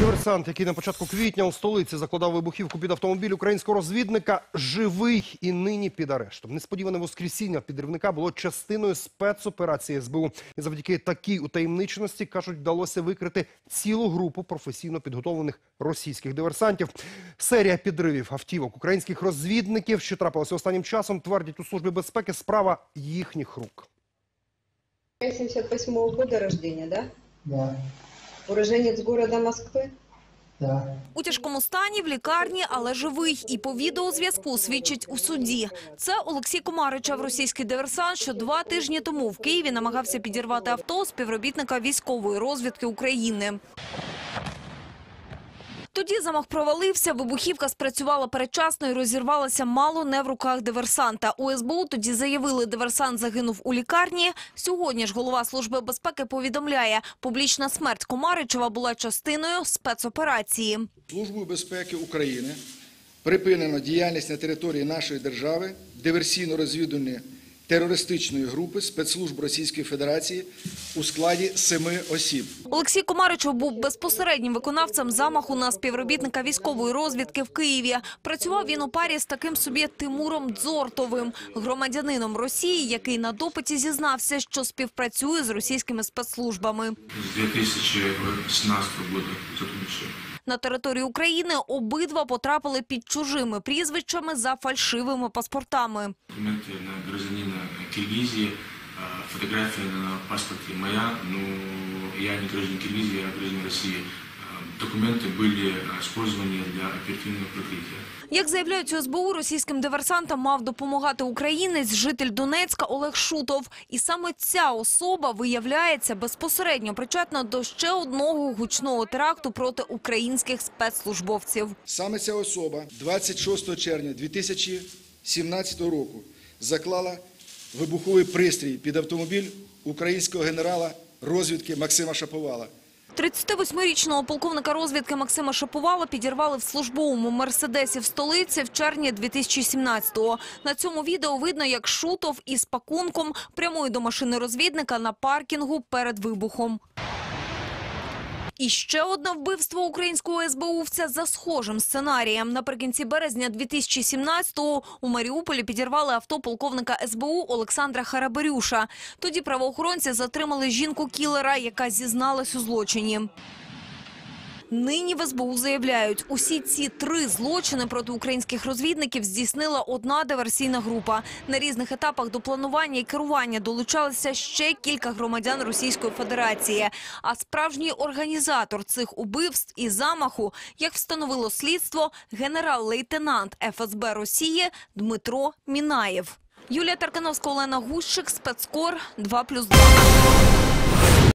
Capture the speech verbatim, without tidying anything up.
Диверсант, який на початку квітня у столиці закладав вибухівку під автомобіль українського розвідника, живий і нині під арештом. Несподіване воскресіння підривника було частиною спецоперації ес бе у. І завдяки такій утаємниченості, кажуть, вдалося викрити цілу групу професійно підготовлених російських диверсантів. Серія підривів автівок українських розвідників, що трапилося останнім часом, твердять у Службі безпеки, справа їхніх рук. сімдесят восьмого года рождения, да? Да. Уроженец города Москвы? Да. У тяжкому стані, в лікарні, але живий. І по відеозв'язку свідчить у суді. Це Олексій Комаричев, російський диверсант, що два тижні тому в Києві намагався підірвати авто співробітника військової розвідки України. Тоді замах провалився, вибухівка спрацювала передчасно і розірвалася мало не в руках диверсанта. У ес бе у тоді заявили, диверсант загинув у лікарні. Сьогодні ж голова Служби безпеки повідомляє, публічна смерть Комаричева була частиною спецоперації. Службою безпеки України припинено діяльність на території нашої держави диверсійно-розвідувальної терористичної групи спецслужб Російської Федерації у складі семи осіб. Олексій Комаричев був безпосереднім виконавцем замаху на співробітника військової розвідки в Києві. Працював він у парі з таким собі Тимуром Дзортовим, громадянином Росії, який на допиті зізнався, що співпрацює з російськими спецслужбами. З дві тисячі сімнадцятого року сотрудничали. На територію України обидва потрапили під чужими прізвищами за фальшивими паспортами. Документи на гражданина Киргизии, фотография на паспорте моя, но я не гражданин Киргизии, а гражданин России. Документи були використані для оперативного прикриття. Як заявляють у ес бе у, російським диверсантам мав допомагати українець, житель Донецька Олег Шутов. І саме ця особа, виявляється, безпосередньо причетна до ще одного гучного теракту проти українських спецслужбовців. Саме ця особа двадцять шостого червня дві тисячі сімнадцятого року заклала вибуховий пристрій під автомобіль українського генерала розвідки Максима Шаповала. тридцятивосьмирічного полковника розвідки Максима Шаповала підірвали в службовому мерседесі в столиці в червні дві тисячі сімнадцятого. На цьому відео видно, як Шутов із пакунком прямує до машини розвідника на паркінгу перед вибухом. І ще одне вбивство українського ес бе увця за схожим сценарієм. Наприкінці березня дві тисячі сімнадцятого у Маріуполі підірвали авто полковника ес бе у Олександра Харабарюша. Тоді правоохоронці затримали жінку-кілера, яка зізналась у злочині. Нині в ес бе у заявляють, усі ці три злочини проти українських розвідників здійснила одна диверсійна група. На різних етапах до планування і керування долучалися ще кілька громадян Російської Федерації. А справжній організатор цих убивств і замаху, як встановило слідство, генерал-лейтенант еф ес бе Росії Дмитро Мінаєв. Юлія Таркановська, Олена Гущик, Спецкор, два плюс два.